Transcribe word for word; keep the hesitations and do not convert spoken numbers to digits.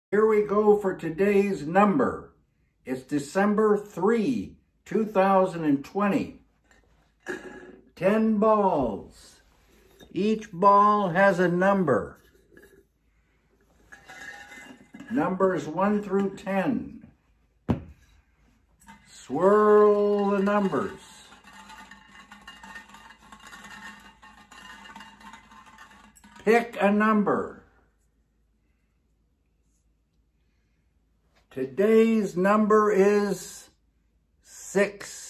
Here we go for today's number. It's December third, two thousand twenty. ten balls. Each ball has a number. Numbers one through ten. Swirl the numbers. Pick a number. Today's number is six.